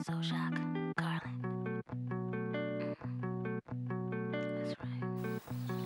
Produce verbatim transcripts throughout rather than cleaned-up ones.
So shock, Garland. That's right.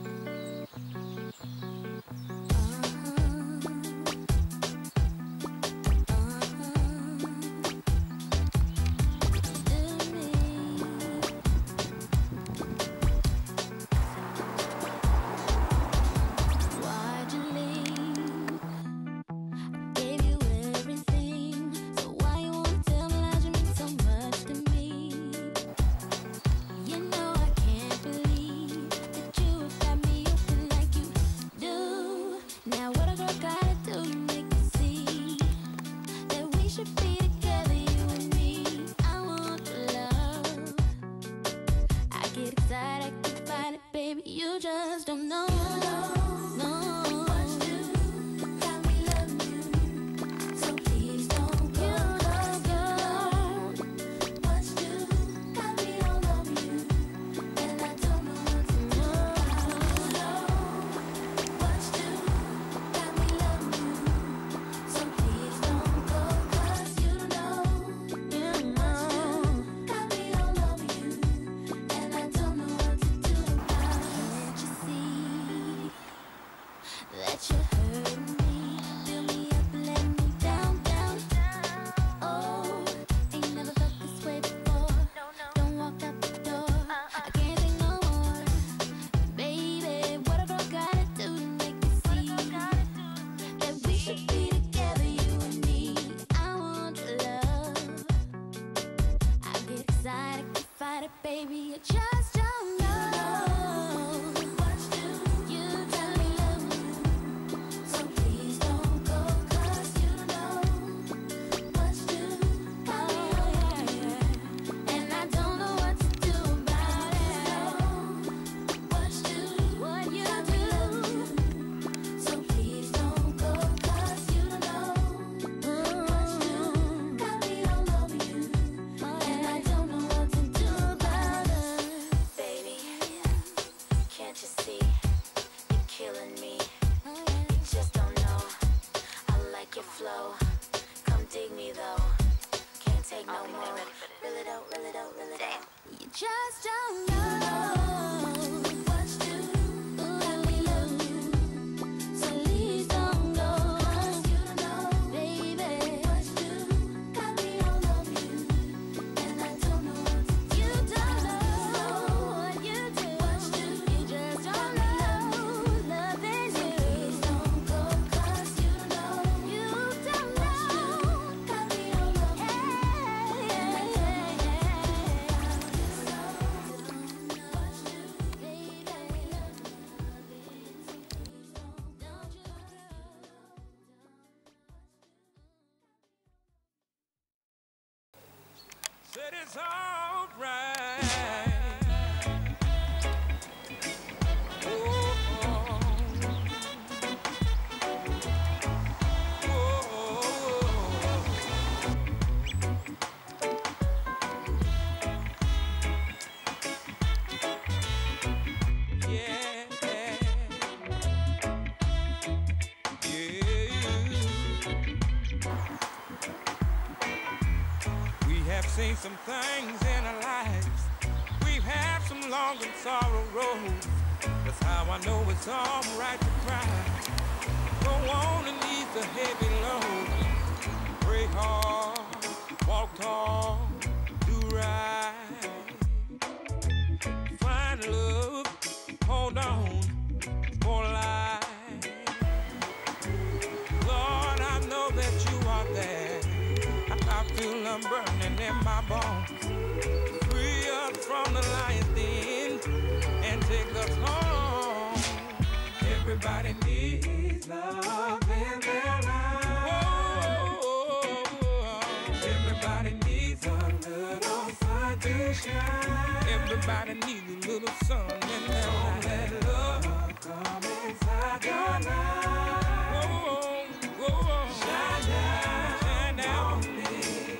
Said it's all right. Oh, oh. Oh, yeah, yeah. We have seen some things in our lives. We've had some long and sorrow roads. That's how I know it's all right to cry. Go on and ease the heavy load. Pray hard, walk tall, do right. Find love, hold on for life. Lord, I know that you are there. I feel I'm burning in my bones. Free us from the lion's den and take us home. Everybody needs love in their life. Whoa. Everybody needs a little sun to shine. Everybody needs a little sun in their life. Let love come inside your life. Whoa, whoa. Shine down, shine down on me.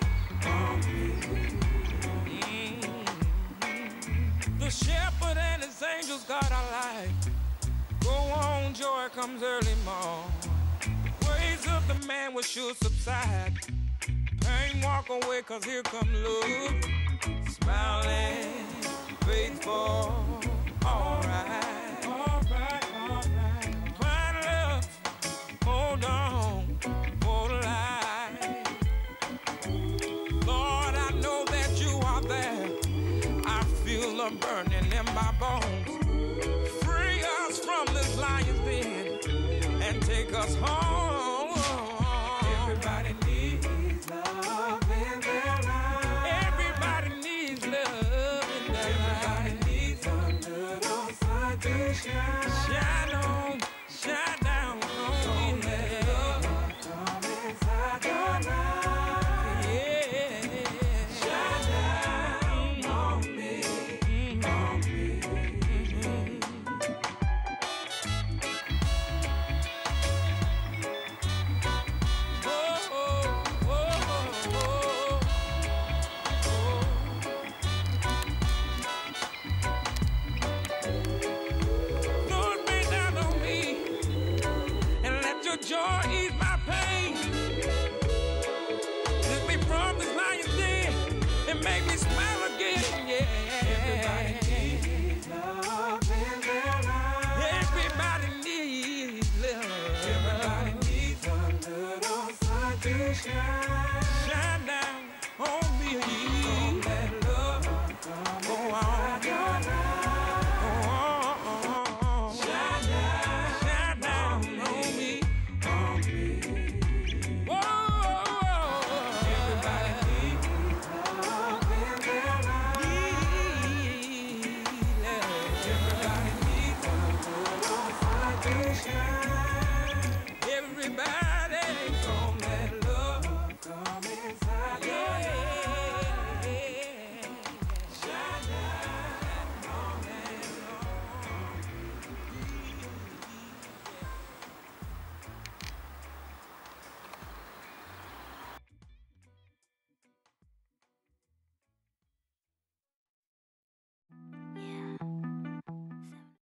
The shepherd and his angels got our life. Go on, joy comes early morn. Ways of the man will sure subside. Pain walk away, cause here come love, smiling, faithful, alright, alright, alright. Find love, hold on for life. Lord, I know that you are there. I feel the burning in my bones. Free us from this lion's den and take us home. Everybody needs love in their life. Everybody needs love in their life. Everybody needs a little sun to shine. Shine on, shine down on me. Let love come inside your life. Yeah, shine down on me, on me. Joy ease my pain. Lift me from this lion's den and make me smile again. Yeah. Everybody needs love in their life. Everybody needs love. Everybody needs a little sun to shine. Shine down on me. Don't let love go on. Go on. Shine down, shine down on me. On me.